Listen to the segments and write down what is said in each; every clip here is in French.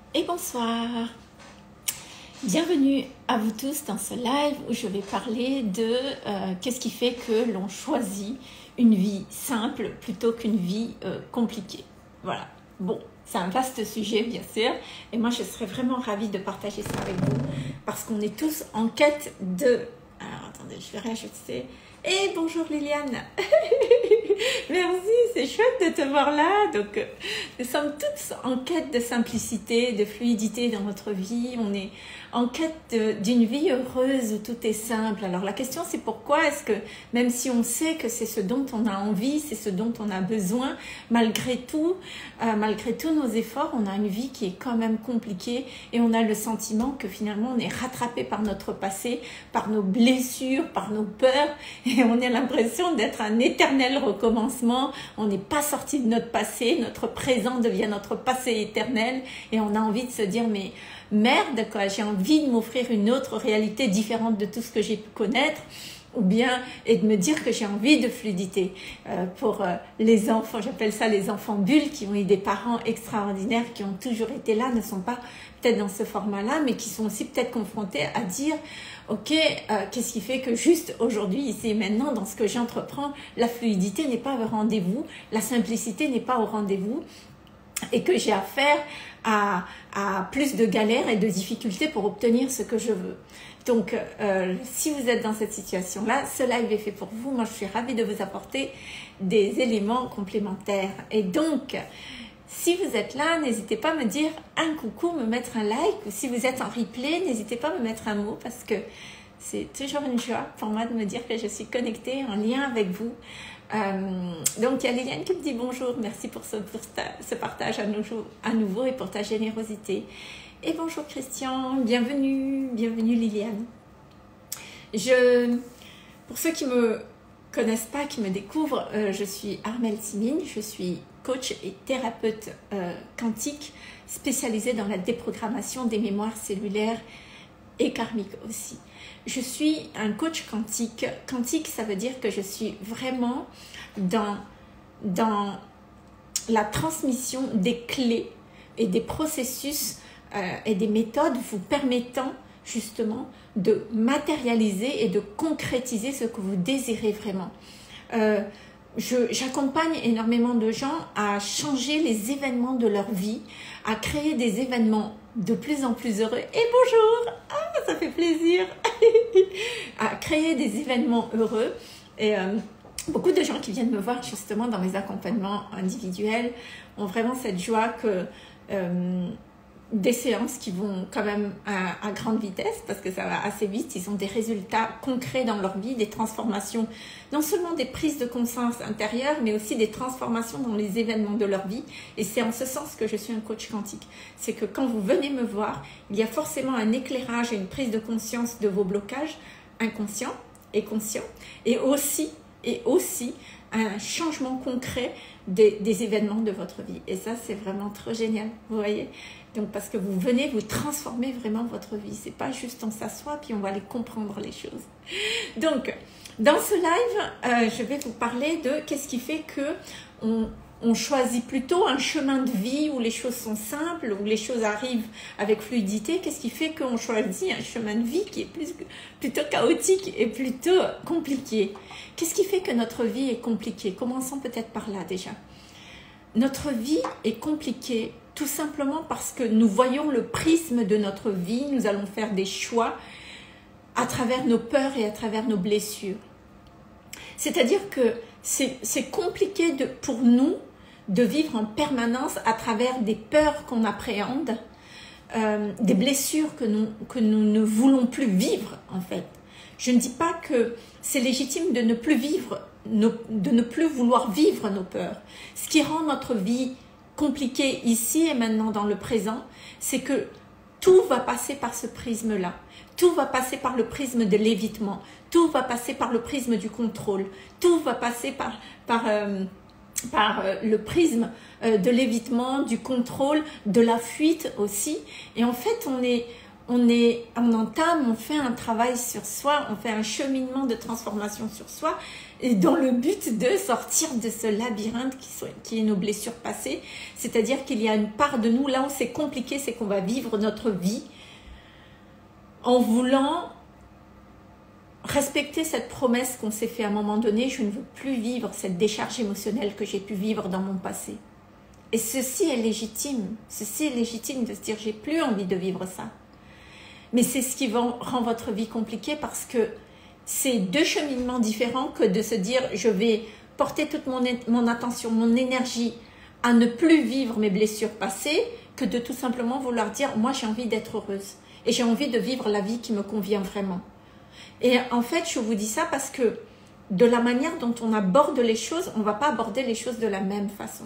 Et bonsoir. Bienvenue à vous tous dans ce live où je vais parler de qu'est-ce qui fait que l'on choisit une vie simple plutôt qu'une vie compliquée. Voilà. Bon, c'est un vaste sujet bien sûr et moi je serais vraiment ravie de partager ça avec vous parce qu'on est tous en quête de... Alors attendez, je vais rajouter... Et bonjour Liliane. Merci, c'est chouette de te voir là. Donc, nous sommes tous en quête de simplicité, de fluidité dans notre vie. On est en quête d'une vie heureuse où tout est simple. Alors, la question, c'est pourquoi est-ce que, même si on sait que c'est ce dont on a envie, c'est ce dont on a besoin, malgré tous nos efforts, on a une vie qui est quand même compliquée et on a le sentiment que finalement, on est rattrapé par notre passé, par nos blessures, par nos peurs. Et on a l'impression d'être un éternel recommencement. On n'est pas sorti de notre passé. Notre présent devient notre passé éternel. Et on a envie de se dire, mais merde, quoi, j'ai envie de m'offrir une autre réalité différente de tout ce que j'ai pu connaître. Ou bien, et de me dire que j'ai envie de fluidité. Pour les enfants, j'appelle ça les enfants bulles, qui ont eu des parents extraordinaires, qui ont toujours été là, ne sont pas peut-être dans ce format-là, mais qui sont aussi peut-être confrontés à dire, ok, qu'est-ce qui fait que juste aujourd'hui, ici et maintenant, dans ce que j'entreprends, la fluidité n'est pas au rendez-vous, la simplicité n'est pas au rendez-vous, et que j'ai affaire à plus de galères et de difficultés pour obtenir ce que je veux. Donc, si vous êtes dans cette situation-là, ce live est fait pour vous. Moi, je suis ravie de vous apporter des éléments complémentaires. Et donc, si vous êtes là, n'hésitez pas à me dire un coucou, me mettre un like. Ou si vous êtes en replay, n'hésitez pas à me mettre un mot parce que c'est toujours une joie pour moi de me dire que je suis connectée, en lien avec vous. Donc, il y a Liliane qui me dit bonjour. Merci pour ce partage à nouveau et pour ta générosité. Et bonjour Christian, bienvenue Liliane. Pour ceux qui me connaissent pas, qui me découvrent, je suis Armelle Simine, je suis coach et thérapeute quantique spécialisée dans la déprogrammation des mémoires cellulaires et karmiques aussi. Je suis un coach quantique. Quantique, ça veut dire que je suis vraiment dans la transmission des clés et des processus et des méthodes vous permettant justement de matérialiser et de concrétiser ce que vous désirez vraiment. J'accompagne énormément de gens à changer les événements de leur vie, à créer des événements de plus en plus heureux. Et bonjour, ça fait plaisir. À créer des événements heureux. Et beaucoup de gens qui viennent me voir justement dans mes accompagnements individuels ont vraiment cette joie que des séances qui vont quand même à grande vitesse parce que ça va assez vite, ils ont des résultats concrets dans leur vie, des transformations, non seulement des prises de conscience intérieures, mais aussi des transformations dans les événements de leur vie. Et c'est en ce sens que je suis un coach quantique. C'est que quand vous venez me voir, il y a forcément un éclairage et une prise de conscience de vos blocages inconscients et conscients, et aussi un changement concret des événements de votre vie. Et ça, c'est vraiment trop génial, vous voyez. Donc, parce que vous venez vous transformer vraiment votre vie. C'est pas juste on s'assoit puis on va aller comprendre les choses. Donc, dans ce live, je vais vous parler de qu'est-ce qui fait que on choisit plutôt un chemin de vie où les choses sont simples, où les choses arrivent avec fluidité. Qu'est-ce qui fait qu'on choisit un chemin de vie qui est plutôt chaotique et plutôt compliqué? Qu'est-ce qui fait que notre vie est compliquée? Commençons peut-être par là déjà. Notre vie est compliquée tout simplement parce que nous voyons le prisme de notre vie. Nous allons faire des choix à travers nos peurs et à travers nos blessures. C'est-à-dire que c'est compliqué pour nous de vivre en permanence à travers des peurs qu'on appréhende, des blessures que nous ne voulons plus vivre en fait. Je ne dis pas que c'est légitime de ne plus vivre, de ne plus vouloir vivre nos peurs. Ce qui rend notre vie compliquée ici et maintenant dans le présent, c'est que tout va passer par ce prisme-là. Tout va passer par le prisme de l'évitement. Tout va passer par le prisme du contrôle. Tout va passer par le prisme de l'évitement, du contrôle, de la fuite aussi. Et en fait, on fait un travail sur soi, on fait un cheminement de transformation sur soi, et dans le but de sortir de ce labyrinthe qui est nos blessures passées. C'est-à-dire qu'il y a une part de nous, là où c'est compliqué, c'est qu'on va vivre notre vie en voulant respecter cette promesse qu'on s'est fait à un moment donné. Je ne veux plus vivre cette décharge émotionnelle que j'ai pu vivre dans mon passé. Et ceci est légitime de se dire j'ai plus envie de vivre ça. Mais c'est ce qui rend votre vie compliquée, parce que c'est deux cheminements différents que de se dire je vais porter toute mon attention, mon énergie à ne plus vivre mes blessures passées, que de tout simplement vouloir dire moi j'ai envie d'être heureuse et j'ai envie de vivre la vie qui me convient vraiment. Et en fait je vous dis ça parce que de la manière dont on aborde les choses, on ne va pas aborder les choses de la même façon.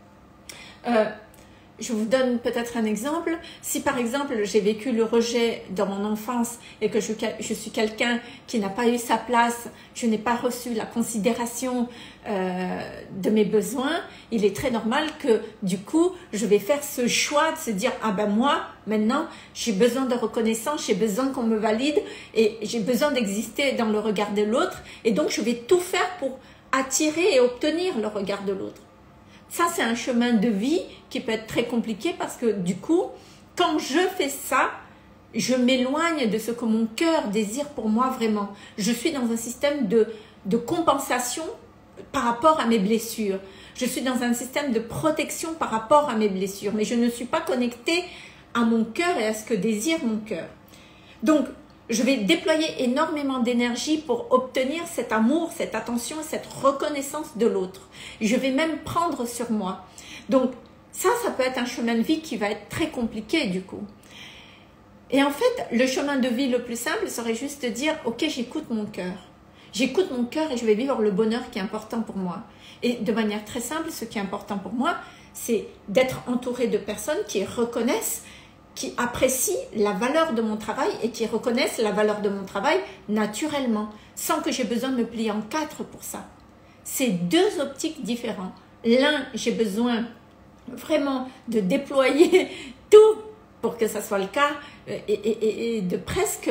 Je vous donne peut-être un exemple. Si par exemple j'ai vécu le rejet dans mon enfance et que je suis quelqu'un qui n'a pas eu sa place, je n'ai pas reçu la considération de mes besoins, il est très normal que du coup je vais faire ce choix de se dire ah ben moi maintenant j'ai besoin de reconnaissance, j'ai besoin qu'on me valide et j'ai besoin d'exister dans le regard de l'autre, et donc je vais tout faire pour attirer et obtenir le regard de l'autre. Ça, c'est un chemin de vie qui peut être très compliqué, parce que du coup, quand je fais ça, je m'éloigne de ce que mon cœur désire pour moi vraiment. Je suis dans un système de compensation par rapport à mes blessures. Je suis dans un système de protection par rapport à mes blessures, mais je ne suis pas connectée à mon cœur et à ce que désire mon cœur. Donc, je vais déployer énormément d'énergie pour obtenir cet amour, cette attention, cette reconnaissance de l'autre. Je vais même prendre sur moi. Donc ça peut être un chemin de vie qui va être très compliqué du coup. Et en fait, le chemin de vie le plus simple serait juste de dire « Ok, j'écoute mon cœur. J'écoute mon cœur et je vais vivre le bonheur qui est important pour moi. » Et de manière très simple, ce qui est important pour moi, c'est d'être entouré de personnes qui reconnaissent, qui apprécient la valeur de mon travail et qui reconnaissent la valeur de mon travail naturellement, sans que j'ai besoin de me plier en quatre pour ça. C'est deux optiques différentes. L'un, j'ai besoin vraiment de déployer tout pour que ça soit le cas et de presque...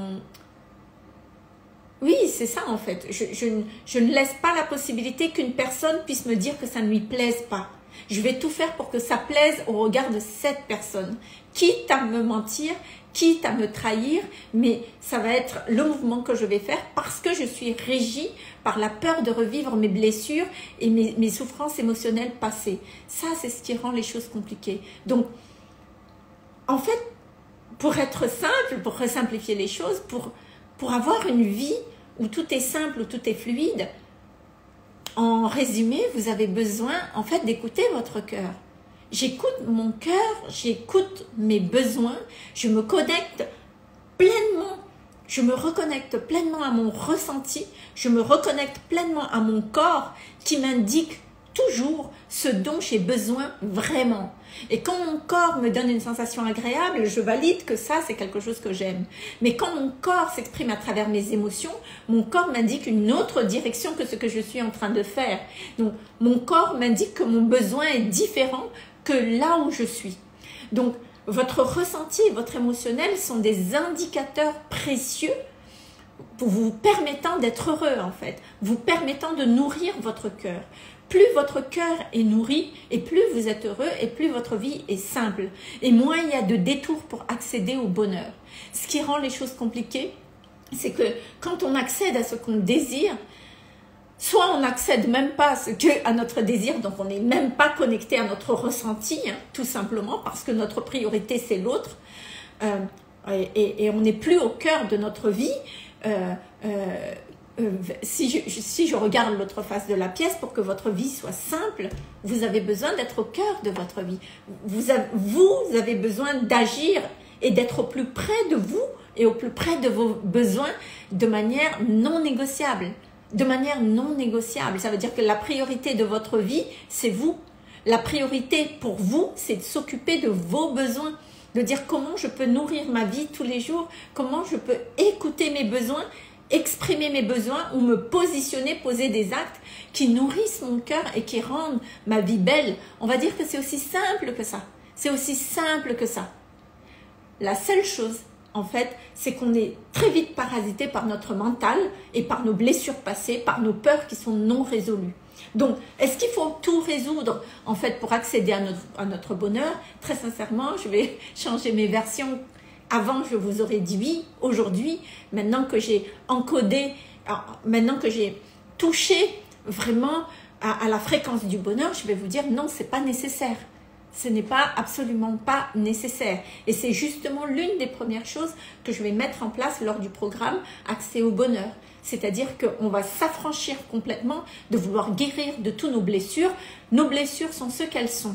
Oui, c'est ça en fait. Je ne laisse pas la possibilité qu'une personne puisse me dire que ça ne lui plaise pas. Je vais tout faire pour que ça plaise au regard de cette personne. Quitte à me mentir, quitte à me trahir, mais ça va être le mouvement que je vais faire parce que je suis régie par la peur de revivre mes blessures et mes souffrances émotionnelles passées. Ça, c'est ce qui rend les choses compliquées. Donc, en fait, pour être simple, pour simplifier les choses, pour avoir une vie où tout est simple, où tout est fluide, en résumé, vous avez besoin en fait d'écouter votre cœur. J'écoute mon cœur, j'écoute mes besoins, je me connecte pleinement, je me reconnecte pleinement à mon ressenti, je me reconnecte pleinement à mon corps qui m'indique toujours ce dont j'ai besoin vraiment. Et quand mon corps me donne une sensation agréable, je valide que ça, c'est quelque chose que j'aime. Mais quand mon corps s'exprime à travers mes émotions, mon corps m'indique une autre direction que ce que je suis en train de faire. Donc, mon corps m'indique que mon besoin est différent que là où je suis. Donc, votre ressenti et votre émotionnel sont des indicateurs précieux pour vous permettant d'être heureux, en fait, vous permettant de nourrir votre cœur. Plus votre cœur est nourri et plus vous êtes heureux et plus votre vie est simple. Et moins il y a de détours pour accéder au bonheur. Ce qui rend les choses compliquées, c'est que quand on accède à ce qu'on désire, soit on n'accède même pas à notre désir, donc on n'est même pas connecté à notre ressenti, hein, tout simplement parce que notre priorité c'est l'autre, et on n'est plus au cœur de notre vie. Si je regarde l'autre face de la pièce, pour que votre vie soit simple, vous avez besoin d'être au cœur de votre vie. Vous avez besoin d'agir et d'être au plus près de vous et au plus près de vos besoins de manière non négociable. De manière non négociable. Ça veut dire que la priorité de votre vie, c'est vous. La priorité pour vous, c'est de s'occuper de vos besoins. De dire comment je peux nourrir ma vie tous les jours, comment je peux écouter mes besoins, exprimer mes besoins ou me positionner, poser des actes qui nourrissent mon cœur et qui rendent ma vie belle. On va dire que c'est aussi simple que ça. C'est aussi simple que ça. La seule chose, en fait, c'est qu'on est très vite parasité par notre mental et par nos blessures passées, par nos peurs qui sont non résolues. Donc, est-ce qu'il faut tout résoudre, en fait, pour accéder à notre bonheur? Très sincèrement, je vais changer mes versions. Avant, je vous aurais dit oui. Aujourd'hui, maintenant que j'ai encodé, maintenant que j'ai touché vraiment à la fréquence du bonheur, je vais vous dire non, c'est pas nécessaire. Ce n'est pas absolument pas nécessaire. Et c'est justement l'une des premières choses que je vais mettre en place lors du programme Accès au bonheur. C'est-à-dire qu'on va s'affranchir complètement de vouloir guérir de toutes nos blessures. Nos blessures sont ce qu'elles sont.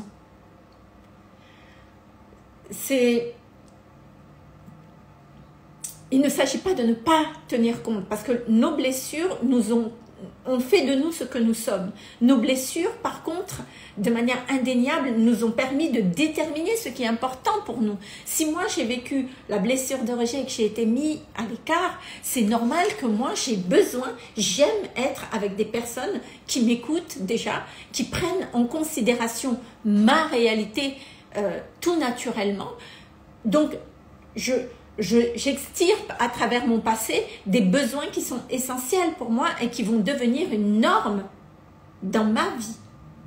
Il ne s'agit pas de ne pas tenir compte parce que nos blessures ont fait de nous ce que nous sommes. Nos blessures, par contre, de manière indéniable, nous ont permis de déterminer ce qui est important pour nous. Si moi, j'ai vécu la blessure de rejet et que j'ai été mis à l'écart, c'est normal que moi, j'aime être avec des personnes qui m'écoutent déjà, qui prennent en considération ma réalité tout naturellement. Donc, j'extirpe à travers mon passé des besoins qui sont essentiels pour moi et qui vont devenir une norme dans ma vie.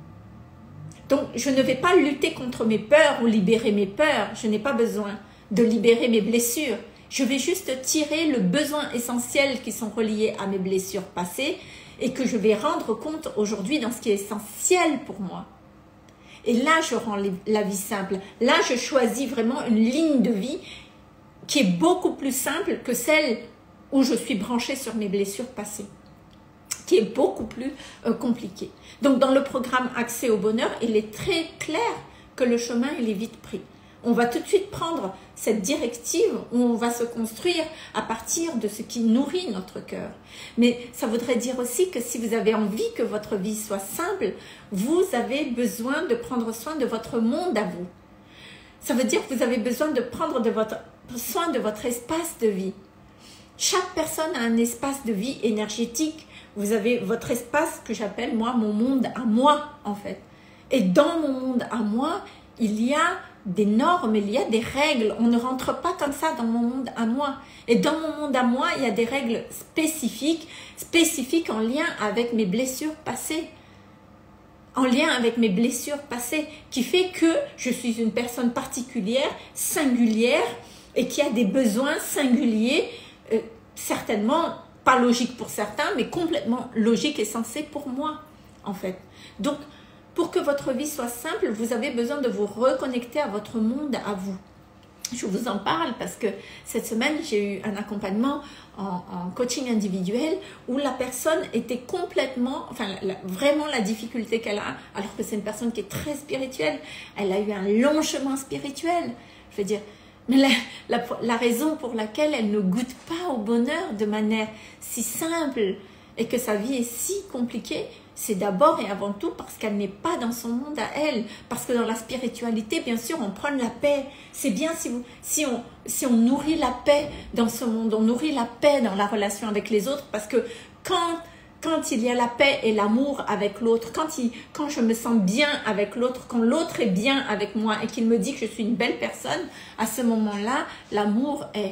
Donc, je ne vais pas lutter contre mes peurs ou libérer mes peurs. Je n'ai pas besoin de libérer mes blessures. Je vais juste tirer le besoin essentiel qui sont reliés à mes blessures passées et que je vais rendre compte aujourd'hui dans ce qui est essentiel pour moi. Et là, je rends la vie simple. Là, je choisis vraiment une ligne de vie qui est beaucoup plus simple que celle où je suis branchée sur mes blessures passées, qui est beaucoup plus compliquée. Donc, dans le programme Accès au bonheur, il est très clair que le chemin, il est vite pris. On va tout de suite prendre cette directive où on va se construire à partir de ce qui nourrit notre cœur. Mais ça voudrait dire aussi que si vous avez envie que votre vie soit simple, vous avez besoin de prendre soin de votre monde à vous. Ça veut dire que vous avez besoin de prendre soin de votre espace de vie. Chaque personne a un espace de vie énergétique. Vous avez votre espace que j'appelle moi mon monde à moi en fait. Et dans mon monde à moi, il y a des normes, il y a des règles. On ne rentre pas comme ça dans mon monde à moi. Et dans mon monde à moi, il y a des règles spécifiques en lien avec mes blessures passées. En lien avec mes blessures passées, qui fait que je suis une personne particulière, singulière, et qui a des besoins singuliers, certainement pas logiques pour certains, mais complètement logiques et sensés pour moi, en fait. Donc, pour que votre vie soit simple, vous avez besoin de vous reconnecter à votre monde, à vous. Je vous en parle parce que cette semaine, j'ai eu un accompagnement en coaching individuel où la personne était complètement, vraiment la difficulté qu'elle a, alors que c'est une personne qui est très spirituelle, elle a eu un long chemin spirituel. Je veux dire, mais la raison pour laquelle elle ne goûte pas au bonheur de manière si simple et que sa vie est si compliquée, c'est d'abord et avant tout parce qu'elle n'est pas dans son monde à elle. Parce que dans la spiritualité, bien sûr, on prend la paix. C'est bien si on nourrit la paix dans ce monde, on nourrit la paix dans la relation avec les autres. Parce que quand il y a la paix et l'amour avec l'autre, quand je me sens bien avec l'autre, quand l'autre est bien avec moi et qu'il me dit que je suis une belle personne, à ce moment-là, l'amour est...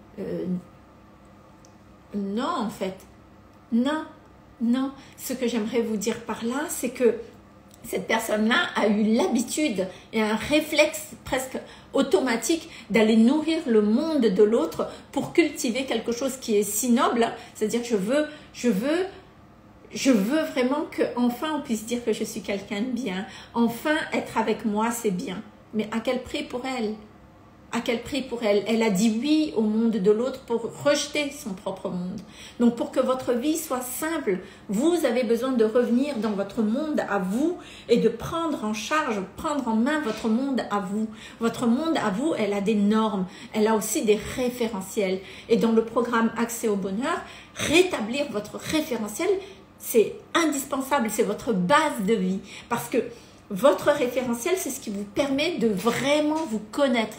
non, en fait. Non, ce que j'aimerais vous dire par là, c'est que cette personne-là a eu l'habitude et un réflexe presque automatique d'aller nourrir le monde de l'autre pour cultiver quelque chose qui est si noble. C'est-à-dire je veux vraiment qu'enfin on puisse dire que je suis quelqu'un de bien. Enfin, être avec moi, c'est bien. Mais à quel prix pour elle ? À quel prix pour elle? Elle a dit oui au monde de l'autre pour rejeter son propre monde. Donc pour que votre vie soit simple, vous avez besoin de revenir dans votre monde à vous et de prendre en charge, prendre en main votre monde à vous. Votre monde à vous, elle a des normes, elle a aussi des référentiels. Et dans le programme Accès au bonheur, rétablir votre référentiel, c'est indispensable, c'est votre base de vie. Parce que votre référentiel, c'est ce qui vous permet de vraiment vous connaître,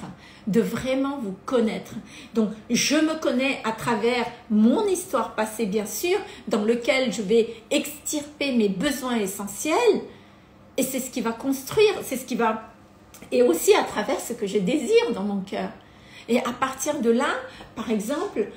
Donc, je me connais à travers mon histoire passée, bien sûr, dans lequel je vais extirper mes besoins essentiels. Et c'est ce qui va construire, et aussi à travers ce que je désire dans mon cœur. Et à partir de là, par exemple,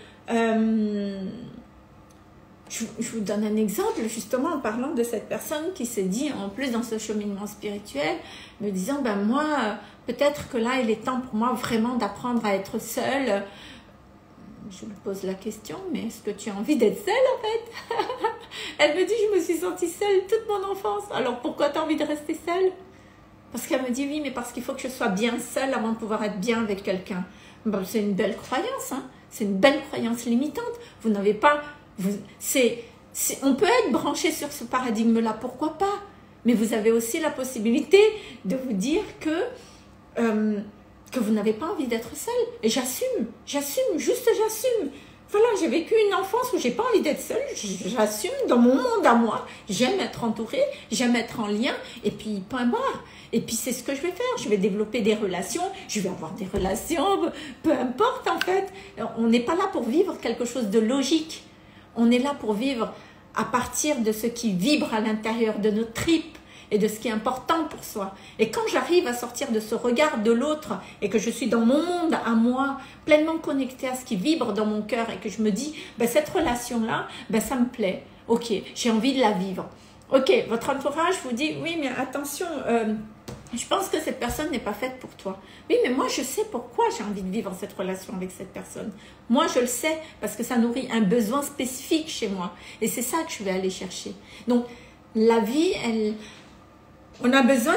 je vous donne un exemple, justement, en parlant de cette personne qui s'est dit, en plus dans ce cheminement spirituel, me disant, ben moi, peut-être que là, il est temps pour moi vraiment d'apprendre à être seule. Je lui pose la question, mais est-ce que tu as envie d'être seule, en fait? Elle me dit, je me suis sentie seule toute mon enfance. Alors, pourquoi tu as envie de rester seule? Parce qu'elle me dit, oui, mais parce qu'il faut que je sois bien seule avant de pouvoir être bien avec quelqu'un. Ben, c'est une belle croyance, hein? C'est une belle croyance limitante. Vous n'avez pas... on peut être branché sur ce paradigme-là, pourquoi pas? Mais vous avez aussi la possibilité de vous dire que vous n'avez pas envie d'être seul. Et j'assume. Voilà, j'ai vécu une enfance où j'ai pas envie d'être seule. J'assume dans mon monde à moi. J'aime être entourée, j'aime être en lien. Et puis, point barre. Et puis, c'est ce que je vais faire. Je vais développer des relations. Je vais avoir des relations. Peu importe, en fait. On n'est pas là pour vivre quelque chose de logique. On est là pour vivre à partir de ce qui vibre à l'intérieur de nos tripes et de ce qui est important pour soi. Et quand j'arrive à sortir de ce regard de l'autre et que je suis dans mon monde à moi, pleinement connectée à ce qui vibre dans mon cœur et que je me dis, ben, cette relation-là, ben, ça me plaît. Ok, j'ai envie de la vivre. Ok, votre entourage vous dit, oui, mais attention, je pense que cette personne n'est pas faite pour toi. Oui, mais moi, je sais pourquoi j'ai envie de vivre cette relation avec cette personne. Moi, je le sais parce que ça nourrit un besoin spécifique chez moi. Et c'est ça que je vais aller chercher. Donc, la vie, on a besoin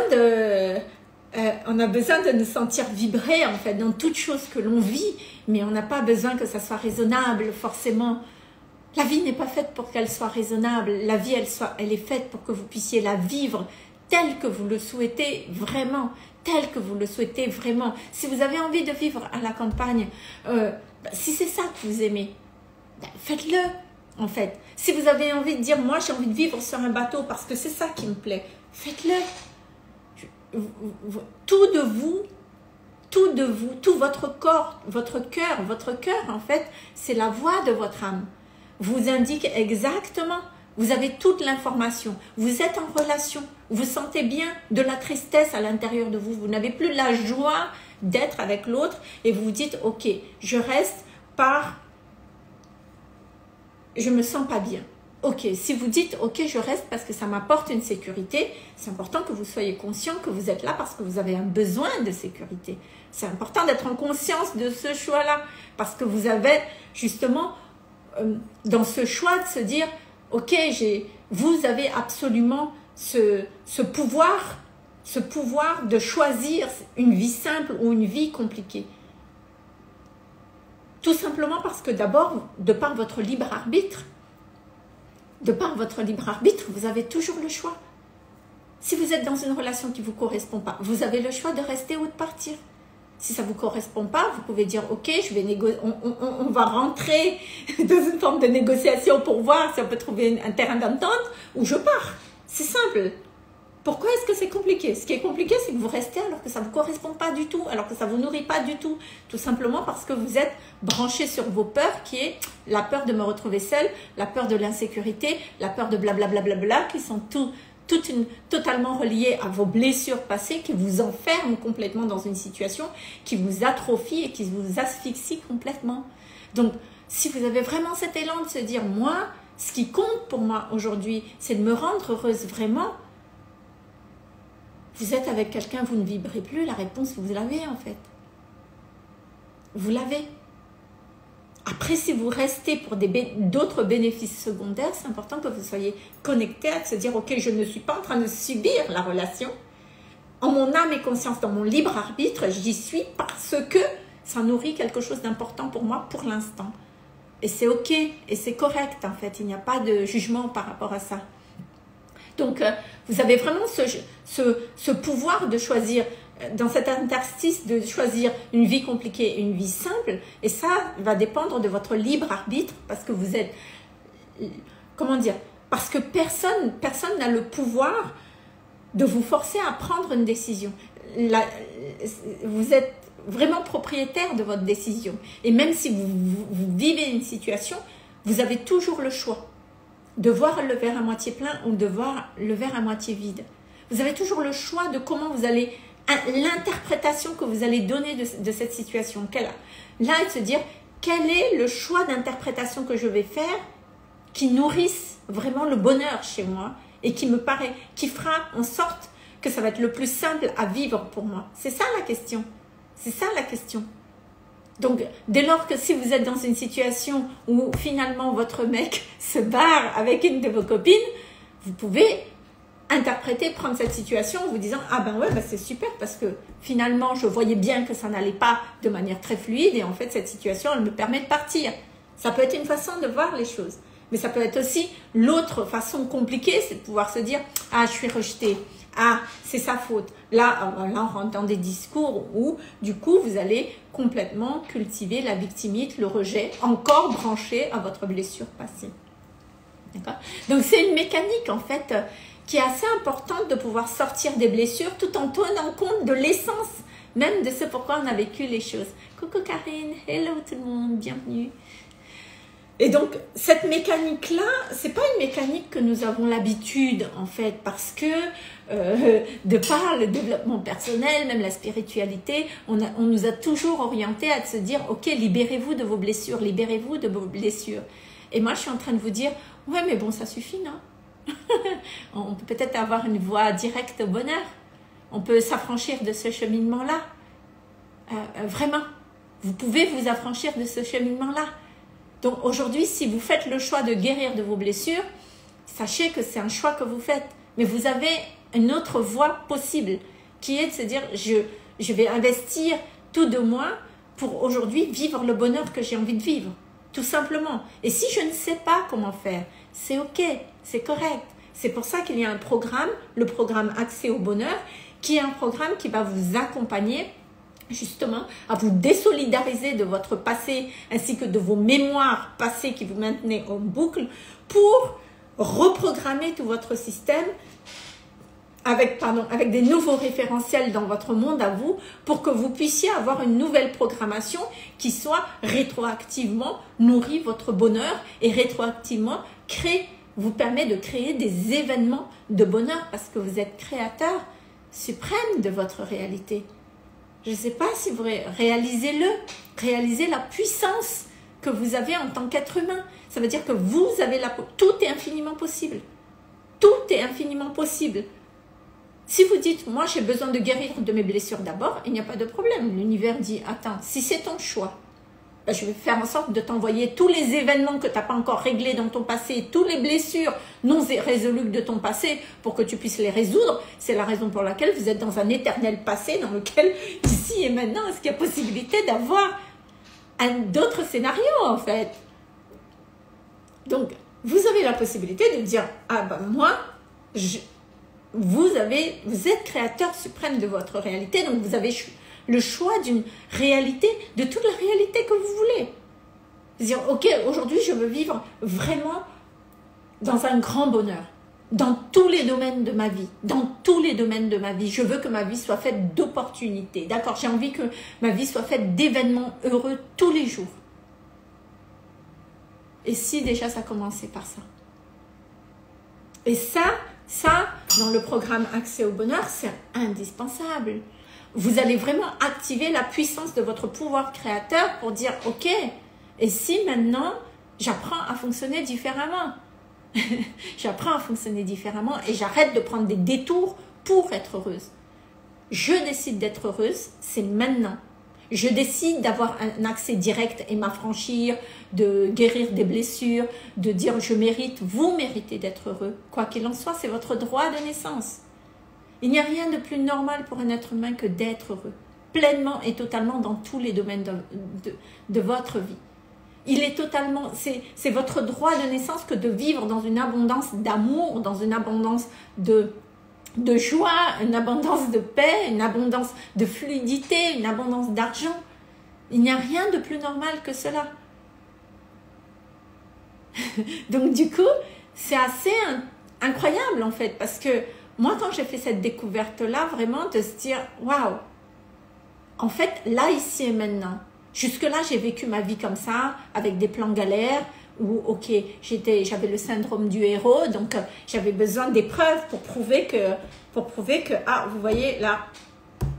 de nous sentir vibrer, en fait, dans toute chose que l'on vit. Mais on n'a pas besoin que ça soit raisonnable, forcément. La vie n'est pas faite pour qu'elle soit raisonnable. La vie, elle est faite pour que vous puissiez la vivre tel que vous le souhaitez vraiment, tel que vous le souhaitez vraiment. Si vous avez envie de vivre à la campagne, si c'est ça que vous aimez, faites-le, en fait. Si vous avez envie de dire, moi j'ai envie de vivre sur un bateau parce que c'est ça qui me plaît, faites-le. Tout de vous, tout votre corps, votre cœur, en fait, c'est la voix de votre âme. Vous indique exactement. Vous avez toute l'information. Vous êtes en relation. Vous sentez bien de la tristesse à l'intérieur de vous. Vous n'avez plus la joie d'être avec l'autre et vous vous dites, ok, je reste par... Je me sens pas bien. Ok, si vous dites, ok, je reste parce que ça m'apporte une sécurité, c'est important que vous soyez conscient que vous êtes là parce que vous avez un besoin de sécurité. C'est important d'être en conscience de ce choix-là parce que vous avez justement, dans ce choix de se dire, ok, vous avez absolument ce pouvoir de choisir une vie simple ou une vie compliquée. Tout simplement parce que d'abord, de par votre libre arbitre, vous avez toujours le choix. Si vous êtes dans une relation qui ne vous correspond pas, vous avez le choix de rester ou de partir. Si ça ne vous correspond pas, vous pouvez dire, ok, on va rentrer dans une forme de négociation pour voir si on peut trouver un terrain d'entente ou je pars. C'est simple. Pourquoi est-ce que c'est compliqué? Ce qui est compliqué, c'est que vous restez alors que ça ne vous correspond pas du tout, alors que ça ne vous nourrit pas du tout. Tout simplement parce que vous êtes branché sur vos peurs, qui est la peur de me retrouver seule, la peur de l'insécurité, la peur de blablabla, qui sont totalement reliées à vos blessures passées, qui vous enferment complètement dans une situation, qui vous atrophie et qui vous asphyxie complètement. Donc, si vous avez vraiment cet élan de se dire, moi, ce qui compte pour moi aujourd'hui, c'est de me rendre heureuse vraiment. Vous êtes avec quelqu'un, vous ne vibrez plus, la réponse, vous l'avez en fait. Vous l'avez. Après, si vous restez pour d'autres bénéfices secondaires, c'est important que vous soyez connecté à se dire, ok, je ne suis pas en train de subir la relation. En mon âme et conscience, dans mon libre arbitre, j'y suis parce que ça nourrit quelque chose d'important pour moi pour l'instant. Et c'est ok, et c'est correct en fait, il n'y a pas de jugement par rapport à ça. Donc, vous avez vraiment ce pouvoir de choisir, dans cet interstice, de choisir une vie compliquée et une vie simple. Et ça va dépendre de votre libre arbitre parce que vous êtes... Comment dire? Parce que personne n'a le pouvoir de vous forcer à prendre une décision. Vous êtes vraiment propriétaire de votre décision. Et même si vous vivez une situation, vous avez toujours le choix de voir le verre à moitié plein ou de voir le verre à moitié vide. Vous avez toujours le choix de comment vous allez l'interprétation que vous allez donner de cette situation. Là, et de se dire, quel est le choix d'interprétation que je vais faire qui nourrisse vraiment le bonheur chez moi et qui fera en sorte que ça va être le plus simple à vivre pour moi. C'est ça la question. C'est ça la question. Donc, dès lors que si vous êtes dans une situation où finalement votre mec se barre avec une de vos copines, vous pouvez interpréter, prendre cette situation en vous disant « Ah ben ouais, c'est super parce que finalement je voyais bien que ça n'allait pas de manière très fluide et en fait cette situation elle me permet de partir. » Ça peut être une façon de voir les choses. Mais ça peut être aussi l'autre façon compliquée, c'est de pouvoir se dire « Ah, je suis rejetée. Ah, c'est sa faute. » Là, on rentre dans des discours où, du coup, vous allez complètement cultiver la victimite, le rejet, encore branché à votre blessure passée. D'accord ? Donc, c'est une mécanique, en fait, qui est assez importante de pouvoir sortir des blessures tout en tenant compte de l'essence même de ce pourquoi on a vécu les choses. Coucou Karine, hello tout le monde, bienvenue. Et donc, cette mécanique-là, c'est pas une mécanique que nous avons l'habitude, en fait, parce que de par le développement personnel, même la spiritualité, on nous a toujours orienté à se dire, ok, libérez-vous de vos blessures, libérez-vous de vos blessures. Et moi, je suis en train de vous dire, ouais, mais bon, ça suffit, non? On peut peut-être avoir une voie directe au bonheur. On peut s'affranchir de ce cheminement-là. Vraiment, vous pouvez vous affranchir de ce cheminement-là. Donc aujourd'hui, si vous faites le choix de guérir de vos blessures, sachez que c'est un choix que vous faites. Mais vous avez une autre voie possible qui est de se dire, je vais investir tout de moi pour aujourd'hui vivre le bonheur que j'ai envie de vivre. Tout simplement. Et si je ne sais pas comment faire, c'est ok, c'est correct. C'est pour ça qu'il y a un programme, le programme Accès au bonheur, qui est un programme qui va vous accompagner justement à vous désolidariser de votre passé ainsi que de vos mémoires passées qui vous maintenez en boucle pour reprogrammer tout votre système avec des nouveaux référentiels dans votre monde à vous pour que vous puissiez avoir une nouvelle programmation qui soit rétroactivement nourrit votre bonheur et rétroactivement vous permet de créer des événements de bonheur parce que vous êtes créateur suprême de votre réalité. Je ne sais pas si vous réalisez la puissance que vous avez en tant qu'être humain. Ça veut dire que vous avez tout est infiniment possible. Tout est infiniment possible. Si vous dites, moi j'ai besoin de guérir de mes blessures d'abord, il n'y a pas de problème. L'univers dit, attends, si c'est ton choix, je vais faire en sorte de t'envoyer tous les événements que tu n'as pas encore réglés dans ton passé, toutes les blessures non résolues de ton passé pour que tu puisses les résoudre. C'est la raison pour laquelle vous êtes dans un éternel passé dans lequel, ici et maintenant, est-ce qu'il y a possibilité d'avoir d'autres scénarios en fait. Donc, vous avez la possibilité de dire, ah ben moi, vous êtes créateur suprême de votre réalité, donc vous avez le choix d'une réalité, de toute la réalité que vous voulez. Dire, ok, aujourd'hui je veux vivre vraiment dans un grand bonheur, dans tous les domaines de ma vie, dans tous les domaines de ma vie. Je veux que ma vie soit faite d'opportunités, d'accord? J'ai envie que ma vie soit faite d'événements heureux tous les jours. Et si déjà ça commençait par ça? Et ça, dans le programme Accès au bonheur, c'est indispensable. Vous allez vraiment activer la puissance de votre pouvoir créateur pour dire, ok, et si maintenant, j'apprends à fonctionner différemment. J'apprends à fonctionner différemment et j'arrête de prendre des détours pour être heureuse. Je décide d'être heureuse, c'est maintenant. Je décide d'avoir un accès direct et m'affranchir, de guérir des blessures, de dire je mérite, vous méritez d'être heureux. Quoi qu'il en soit, c'est votre droit de naissance. Il n'y a rien de plus normal pour un être humain que d'être heureux, pleinement et totalement dans tous les domaines de votre vie. Il est totalement, c'est votre droit de naissance que de vivre dans une abondance d'amour, dans une abondance de joie, une abondance de paix, une abondance de fluidité, une abondance d'argent. Il n'y a rien de plus normal que cela. Donc du coup, c'est assez incroyable en fait, parce que moi, quand j'ai fait cette découverte-là, vraiment de se dire, waouh, en fait, là, ici et maintenant, jusque-là, j'ai vécu ma vie comme ça, avec des plans galères, où, ok, j'avais le syndrome du héros, donc j'avais besoin d'épreuves pour prouver que, ah, vous voyez, là,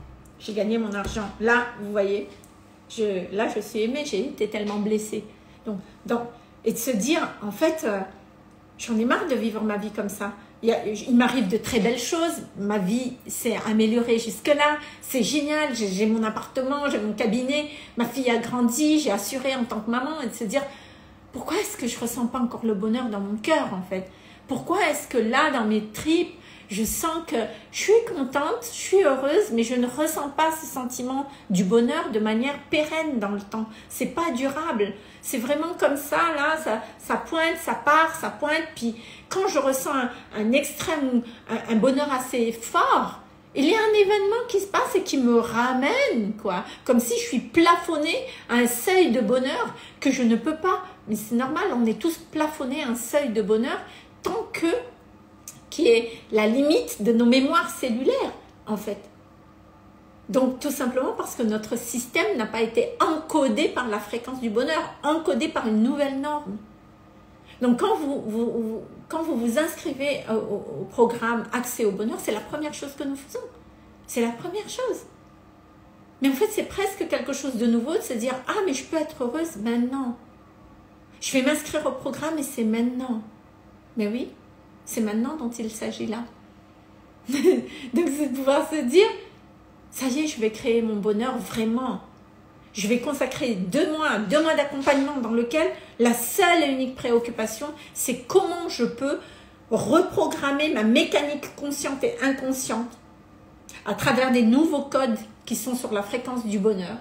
j'ai gagné mon argent. Là, vous voyez, là, je suis aimée, j'ai été tellement blessée. Et de se dire, en fait, j'en ai marre de vivre ma vie comme ça. Il m'arrive de très belles choses, ma vie s'est améliorée jusque-là, c'est génial, j'ai mon appartement, j'ai mon cabinet, ma fille a grandi, j'ai assuré en tant que maman, et de se dire, pourquoi est-ce que je ne ressens pas encore le bonheur dans mon cœur en fait? Pourquoi est-ce que là, dans mes tripes, je sens que je suis contente, je suis heureuse, mais je ne ressens pas ce sentiment du bonheur de manière pérenne dans le temps. C'est pas durable. C'est vraiment comme ça, là, ça pointe, ça part, ça pointe. Puis quand je ressens un extrême, un bonheur assez fort, il y a un événement qui se passe et qui me ramène, quoi. Comme si je suis plafonnée à un seuil de bonheur que je ne peux pas. Mais c'est normal, on est tous plafonnés à un seuil de bonheur tant que qui est la limite de nos mémoires cellulaires, en fait. Donc, tout simplement parce que notre système n'a pas été encodé par la fréquence du bonheur, encodé par une nouvelle norme. Donc, quand vous vous inscrivez au programme Accès au bonheur, c'est la première chose que nous faisons. C'est la première chose. Mais en fait, c'est presque quelque chose de nouveau de se dire « Ah, mais je peux être heureuse maintenant. Je vais m'inscrire au programme et c'est maintenant. » Mais oui, c'est maintenant dont il s'agit là. Donc, c'est de pouvoir se dire, ça y est, je vais créer mon bonheur vraiment. Je vais consacrer 2 mois d'accompagnement dans lequel la seule et unique préoccupation, c'est comment je peux reprogrammer ma mécanique consciente et inconsciente à travers des nouveaux codes qui sont sur la fréquence du bonheur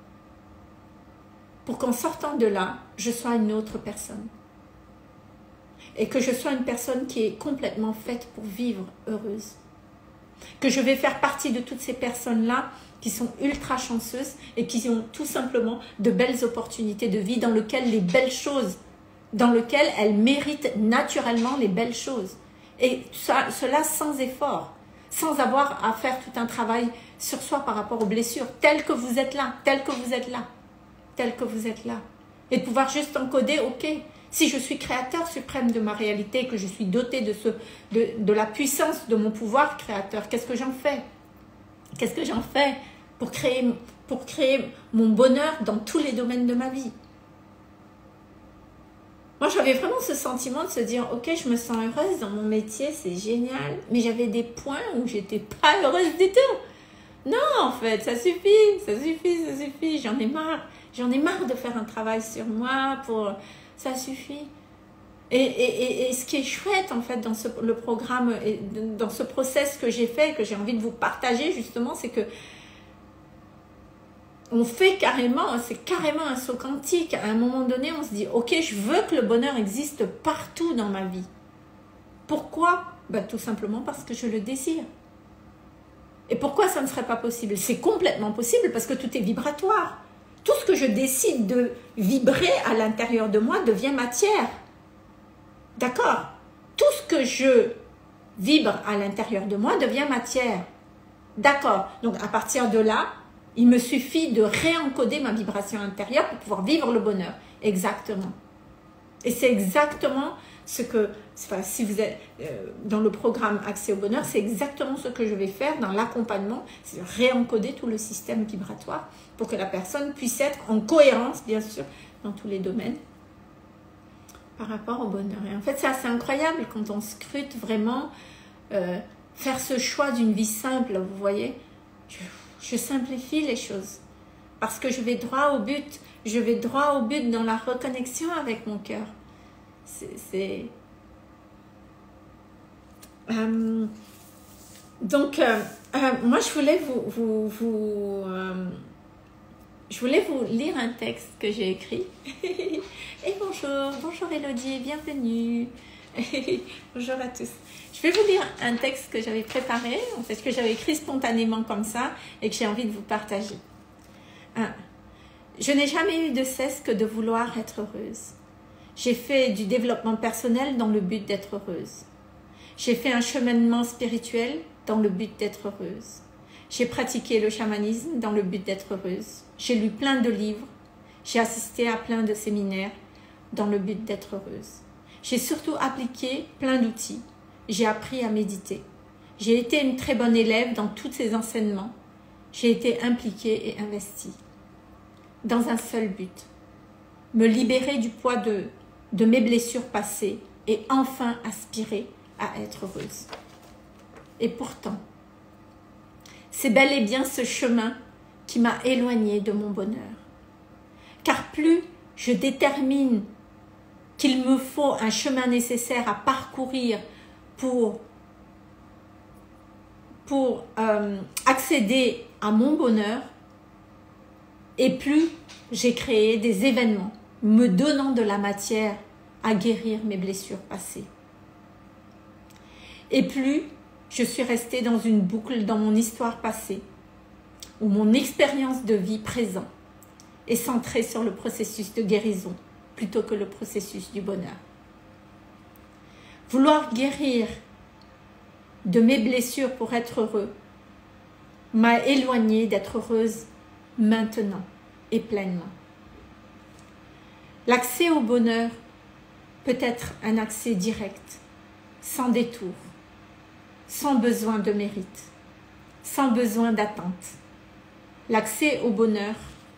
pour qu'en sortant de là, je sois une autre personne. Et que je sois une personne qui est complètement faite pour vivre heureuse. Que je vais faire partie de toutes ces personnes-là qui sont ultra chanceuses et qui ont tout simplement de belles opportunités de vie dans lesquelles les belles choses, dans lesquelles elles méritent naturellement les belles choses. Et cela sans effort, sans avoir à faire tout un travail sur soi par rapport aux blessures, tel que vous êtes là, tel que vous êtes là, tel que vous êtes là. Et de pouvoir juste encoder, ok, si je suis créateur suprême de ma réalité, que je suis dotée de la puissance de mon pouvoir créateur, qu'est-ce que j'en fais? Qu'est-ce que j'en fais pour créer mon bonheur dans tous les domaines de ma vie? Moi, j'avais vraiment ce sentiment de se dire, ok, je me sens heureuse dans mon métier, c'est génial, mais j'avais des points où j'étais pas heureuse du tout. Non, en fait, ça suffit, ça suffit, ça suffit, j'en ai marre. J'en ai marre de faire un travail sur moi pour... Ça suffit. Et ce qui est chouette, en fait, dans le programme, et dans ce process que j'ai fait, que j'ai envie de vous partager, justement, c'est que on fait carrément, c'est carrément un saut quantique. À un moment donné, on se dit, ok, je veux que le bonheur existe partout dans ma vie. Pourquoi? Ben, tout simplement parce que je le désire. Et pourquoi ça ne serait pas possible? C'est complètement possible parce que tout est vibratoire. Tout ce que je décide de vibrer à l'intérieur de moi devient matière. D'accord? Tout ce que je vibre à l'intérieur de moi devient matière. D'accord? Donc à partir de là, il me suffit de réencoder ma vibration intérieure pour pouvoir vivre le bonheur. Exactement. Et c'est exactement ce que, enfin, si vous êtes dans le programme Accès au bonheur, c'est exactement ce que je vais faire dans l'accompagnement, c'est réencoder tout le système vibratoire pour que la personne puisse être en cohérence, bien sûr, dans tous les domaines par rapport au bonheur. Et en fait, c'est assez incroyable quand on scrute vraiment faire ce choix d'une vie simple, vous voyez. Je simplifie les choses parce que je vais droit au but. Je vais droit au but dans la reconnexion avec mon cœur. Donc, moi, je voulais vous lire un texte que j'ai écrit. Et bonjour Elodie, bienvenue. Bonjour à tous. Je vais vous lire un texte que j'avais préparé, en fait, que j'avais écrit spontanément comme ça et que j'ai envie de vous partager. Je n'ai jamais eu de cesse que de vouloir être heureuse. J'ai fait du développement personnel dans le but d'être heureuse. J'ai fait un cheminement spirituel dans le but d'être heureuse. J'ai pratiqué le chamanisme dans le but d'être heureuse. J'ai lu plein de livres. J'ai assisté à plein de séminaires dans le but d'être heureuse. J'ai surtout appliqué plein d'outils. J'ai appris à méditer. J'ai été une très bonne élève dans tous ces enseignements. j'ai été impliquée et investie dans un seul but, me libérer du poids de mes blessures passées et enfin aspirer à être heureuse. Et pourtant, c'est bel et bien ce chemin qui m'a éloignée de mon bonheur. Car plus je détermine qu'il me faut un chemin nécessaire à parcourir pour accéder à mon bonheur, et plus j'ai créé des événements me donnant de la matière à guérir mes blessures passées. Et plus je suis restée dans une boucle dans mon histoire passée, où mon expérience de vie présente est centrée sur le processus de guérison plutôt que le processus du bonheur. Vouloir guérir de mes blessures pour être heureux m'a éloignée d'être heureuse maintenant et pleinement. L'accès au bonheur peut être un accès direct, sans détour, sans besoin de mérite, sans besoin d'attente. L'accès au bonheur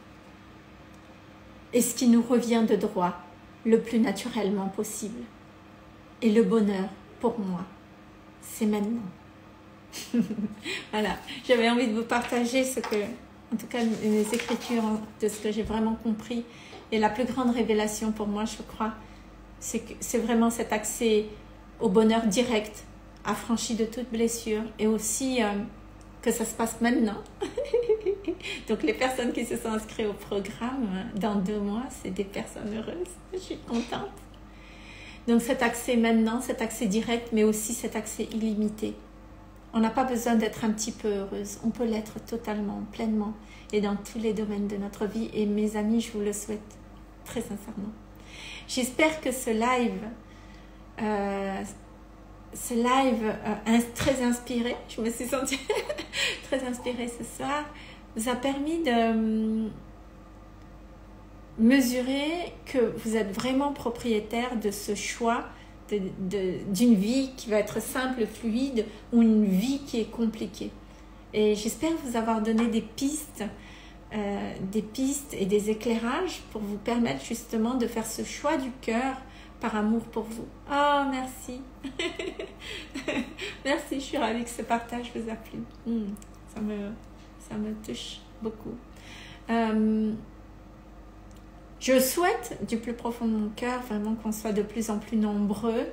est ce qui nous revient de droit le plus naturellement possible. Et le bonheur, pour moi, c'est maintenant. Voilà, j'avais envie de vous partager en tout cas mes écritures, de ce que j'ai vraiment compris. Et la plus grande révélation pour moi, je crois, c'est vraiment cet accès au bonheur direct, affranchi de toute blessure, et aussi que ça se passe maintenant. Donc les personnes qui se sont inscrites au programme, dans 2 mois, c'est des personnes heureuses. Je suis contente. Donc cet accès maintenant, cet accès direct, mais aussi cet accès illimité. On n'a pas besoin d'être un petit peu heureuse. On peut l'être totalement, pleinement, et dans tous les domaines de notre vie. Et mes amis, je vous le souhaite très sincèrement. J'espère que ce live très inspiré, je me suis sentie très inspirée ce soir, vous a permis de mesurer que vous êtes vraiment propriétaire de ce choix d'une vie qui va être simple, fluide, ou une vie qui est compliquée. Et j'espère vous avoir donné des pistes et des éclairages pour vous permettre justement de faire ce choix du cœur par amour pour vous. Oh, merci. Merci, je suis ravie que ce partage vous a plu. Ça me touche beaucoup. Je souhaite du plus profond de mon cœur vraiment qu'on soit de plus en plus nombreux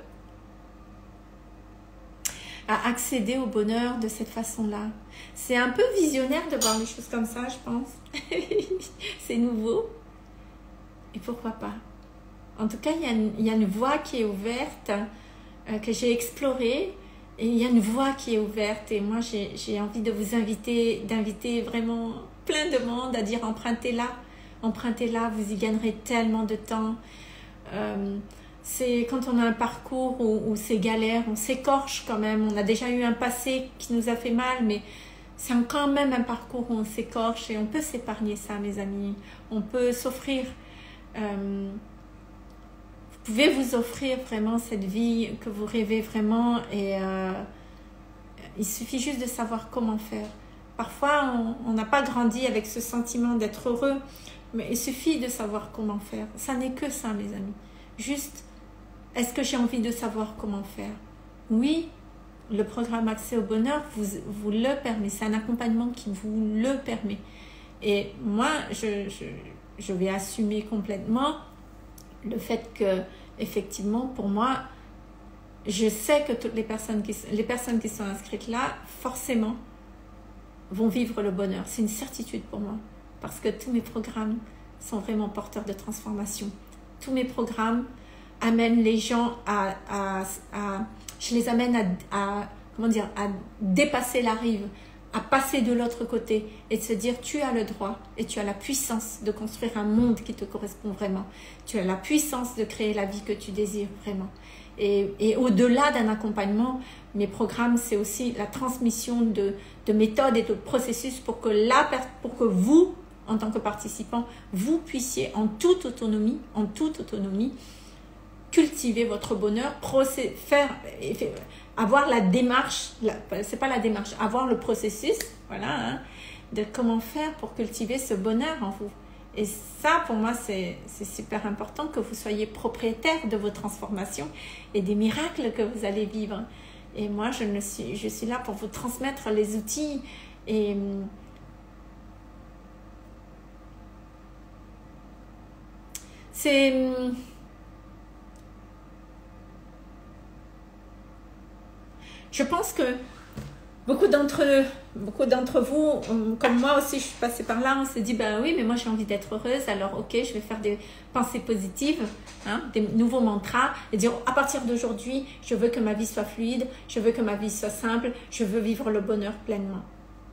à accéder au bonheur de cette façon-là. C'est un peu visionnaire de voir les choses comme ça, je pense. C'est nouveau. Et pourquoi pas? En tout cas, il y a une voie qui est ouverte, que j'ai explorée, et il y a une voie qui est ouverte. Et moi, j'ai envie de vous d'inviter vraiment plein de monde à dire empruntez-la. Empruntez-la, vous y gagnerez tellement de temps. C'est quand on a un parcours où c'est galère, on s'écorche quand même. On a déjà eu un passé qui nous a fait mal, mais c'est quand même un parcours où on s'écorche et on peut s'épargner ça, mes amis. On peut s'offrir... vous pouvez vous offrir vraiment cette vie que vous rêvez vraiment, et il suffit juste de savoir comment faire. Parfois, on n'a pas grandi avec ce sentiment d'être heureux, mais il suffit de savoir comment faire. Ça n'est que ça, mes amis. Juste, est-ce que j'ai envie de savoir comment faire? Oui, le programme Accès au bonheur vous le permet. C'est un accompagnement qui vous le permet. Et moi, je vais assumer complètement le fait que, effectivement, pour moi, je sais que toutes les personnes qui sont inscrites là, forcément, vont vivre le bonheur. C'est une certitude pour moi. Parce que tous mes programmes sont vraiment porteurs de transformation. Tous mes programmes amènent les gens je les amène à dépasser la rive, à passer de l'autre côté et de se dire tu as le droit et tu as la puissance de construire un monde qui te correspond vraiment. Tu as la puissance de créer la vie que tu désires vraiment. Et au-delà d'un accompagnement, mes programmes, c'est aussi la transmission de méthodes et de processus pour que vous, en tant que participant, vous puissiez en toute autonomie, cultiver votre bonheur, avoir la démarche, c'est pas la démarche, avoir le processus, voilà, hein, de comment faire pour cultiver ce bonheur en vous. Et ça, pour moi, c'est super important que vous soyez propriétaire de vos transformations et des miracles que vous allez vivre. Et moi, je suis là pour vous transmettre les outils et je pense que beaucoup d'entre vous, comme moi aussi, je suis passée par là, on s'est dit, ben oui, mais moi j'ai envie d'être heureuse, alors ok, je vais faire des pensées positives, hein, des nouveaux mantras, et dire, à partir d'aujourd'hui, je veux que ma vie soit fluide, je veux que ma vie soit simple, je veux vivre le bonheur pleinement.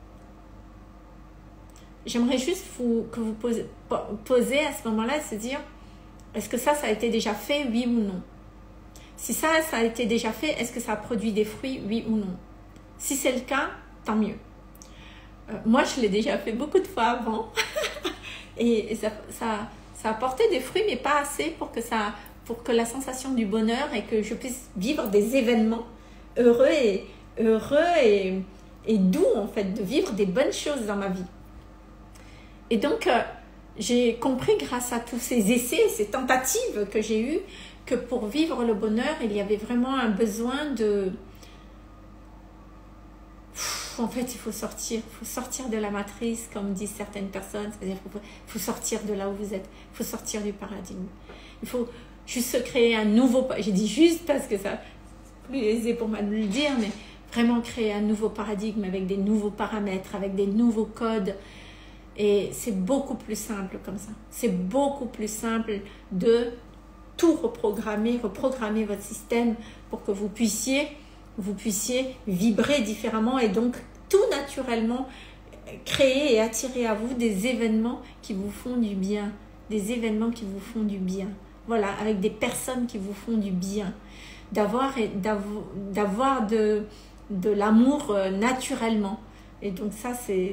J'aimerais juste que vous posez à ce moment-là et se dire, est-ce que ça a été déjà fait, oui ou non? Si ça a été déjà fait, est-ce que ça a produit des fruits, oui ou non? Si c'est le cas, tant mieux. Moi, je l'ai déjà fait beaucoup de fois avant. et ça a porté des fruits, mais pas assez pour que la sensation du bonheur et que je puisse vivre des événements heureux et doux, en fait, de vivre des bonnes choses dans ma vie. Et donc, j'ai compris grâce à tous ces essais, ces tentatives que j'ai eues, que pour vivre le bonheur, il y avait vraiment un besoin de... En fait, il faut sortir de la matrice, comme disent certaines personnes. C'est-à-dire qu'il faut sortir de là où vous êtes. Il faut sortir du paradigme. Il faut juste créer un nouveau... J'ai dit juste parce que ça, c'est plus aisé pour moi de le dire, mais vraiment créer un nouveau paradigme avec des nouveaux paramètres, avec des nouveaux codes. Et c'est beaucoup plus simple comme ça. C'est beaucoup plus simple de tout reprogrammer votre système pour que vous puissiez vibrer différemment et donc tout naturellement créer et attirer à vous des événements qui vous font du bien. Des événements qui vous font du bien. Voilà, avec des personnes qui vous font du bien. D'avoir de l'amour naturellement. Et donc ça, c'est...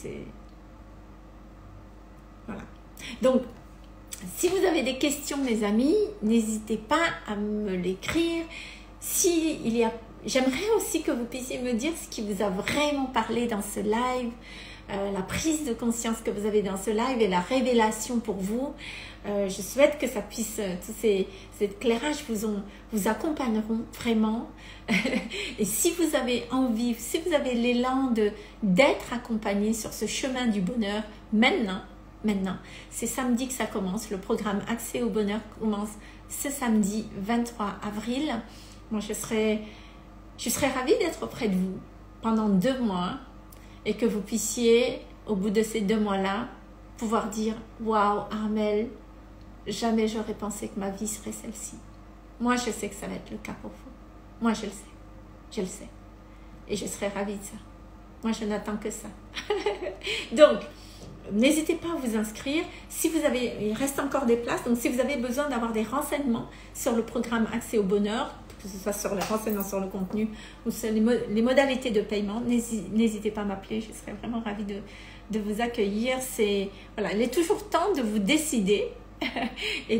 Voilà. Donc, si vous avez des questions, mes amis, n'hésitez pas à me l'écrire. J'aimerais aussi que vous puissiez me dire ce qui vous a vraiment parlé dans ce live, la prise de conscience que vous avez dans ce live et la révélation pour vous. Je souhaite que ça puisse, tous ces éclairages vous accompagneront vraiment. Et si vous avez envie, si vous avez l'élan d'être accompagné sur ce chemin du bonheur, maintenant, c'est samedi que ça commence. Le programme Accès au bonheur commence ce samedi 23 avril. Moi, je serais ravie d'être auprès de vous pendant 2 mois et que vous puissiez, au bout de ces 2 mois-là, pouvoir dire « Waouh, Armelle, jamais j'aurais pensé que ma vie serait celle-ci. » Moi, je sais que ça va être le cas pour vous. Moi, je le sais. Je le sais. Et je serais ravie de ça. Moi, je n'attends que ça. Donc, n'hésitez pas à vous inscrire. Il reste encore des places. Donc, si vous avez besoin d'avoir des renseignements sur le programme Accès au bonheur, que ce soit sur les renseignements sur le contenu ou sur les modalités de paiement, n'hésitez pas à m'appeler. Je serais vraiment ravie de vous accueillir. Il est toujours temps de vous décider et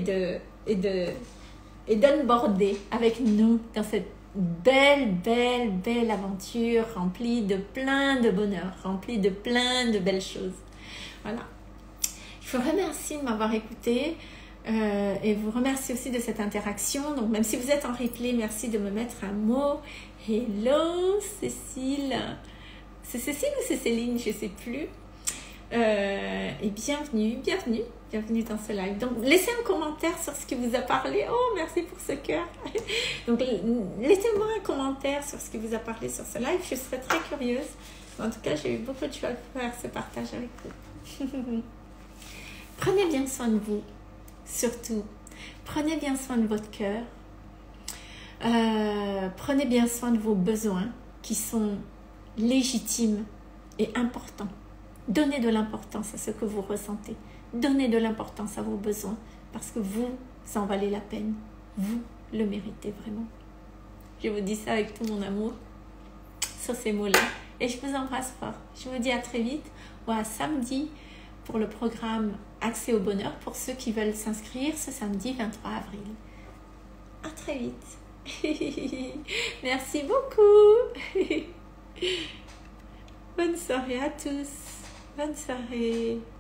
d'onboarder avec nous dans cette belle aventure remplie de plein de bonheur, remplie de plein de belles choses. Voilà. Je vous remercie de m'avoir écouté et vous remercie aussi de cette interaction. Donc, même si vous êtes en replay, merci de me mettre un mot. Hello, Cécile. C'est Cécile ou c'est Céline? Je ne sais plus. Et bienvenue dans ce live. Donc, laissez un commentaire sur ce qui vous a parlé. Oh, merci pour ce cœur. Donc, laissez-moi un commentaire sur ce qui vous a parlé sur ce live. Je serais très curieuse. En tout cas, j'ai eu beaucoup de choses à faire ce partage avec vous. Prenez bien soin de vous, surtout. Prenez bien soin de votre cœur. Prenez bien soin de vos besoins qui sont légitimes et importants. Donnez de l'importance à ce que vous ressentez. Donnez de l'importance à vos besoins parce que vous en valez la peine. Vous le méritez vraiment. Je vous dis ça avec tout mon amour sur ces mots-là. Et je vous embrasse fort. Je vous dis à très vite ou à samedi pour le programme Accès au bonheur pour ceux qui veulent s'inscrire ce samedi 23 avril. À très vite. Merci beaucoup. Bonne soirée à tous. Bonne soirée.